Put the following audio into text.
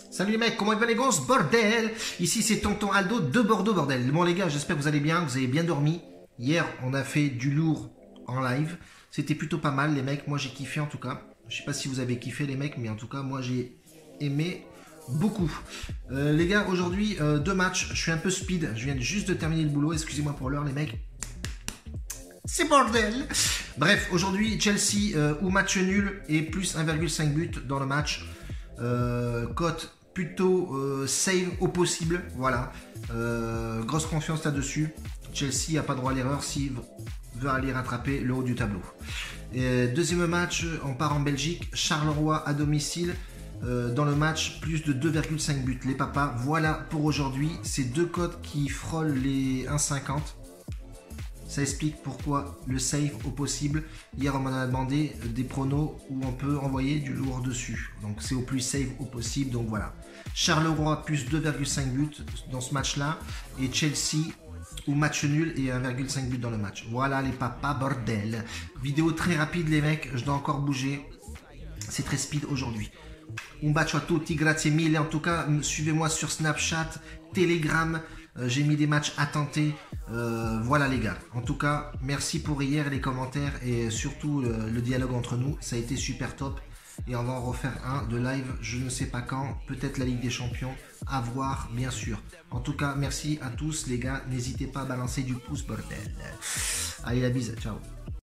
Salut les mecs, comment va les gosses, bordel. Ici c'est Tonton Aldo de Bordeaux, bordel. Bon les gars, j'espère que vous allez bien, que vous avez bien dormi. Hier, on a fait du lourd en live. C'était plutôt pas mal les mecs, moi j'ai kiffé en tout cas. Je sais pas si vous avez kiffé les mecs, mais en tout cas moi j'ai aimé beaucoup. Les gars, aujourd'hui, deux matchs, je suis un peu speed. Je viens juste de terminer le boulot, excusez-moi pour l'heure les mecs. C'est bordel. Bref, aujourd'hui, Chelsea ou match nul et plus 1,5 but dans le match. Cote plutôt save au possible. Voilà. Grosse confiance là-dessus. Chelsea n'a pas droit à l'erreur s'il veut aller rattraper le haut du tableau. Deuxième match, on part en Belgique. Charleroi à domicile. Dans le match, plus de 2,5 buts. Les papas, voilà pour aujourd'hui. Ces deux cotes qui frôlent les 1,50. Ça explique pourquoi le save au possible. Hier, on m'en a demandé des pronos où on peut envoyer du lourd dessus. Donc, c'est au plus save au possible. Donc, voilà. Charleroi, plus 2,5 buts dans ce match-là. Et Chelsea, ou match nul et 1,5 but dans le match. Voilà les papas, bordel. Vidéo très rapide, les mecs. Je dois encore bouger. C'est très speed aujourd'hui. Un bacio a tutti, grazie mille. En tout cas, suivez-moi sur Snapchat, Telegram. J'ai mis des matchs à tenter. Voilà les gars. En tout cas, merci pour hier et les commentaires et surtout le dialogue entre nous. Ça a été super top. Et on va en refaire un de live, je ne sais pas quand. Peut-être la Ligue des Champions. À voir, bien sûr. En tout cas, merci à tous les gars. N'hésitez pas à balancer du pouce, bordel. Allez, la bise. Ciao.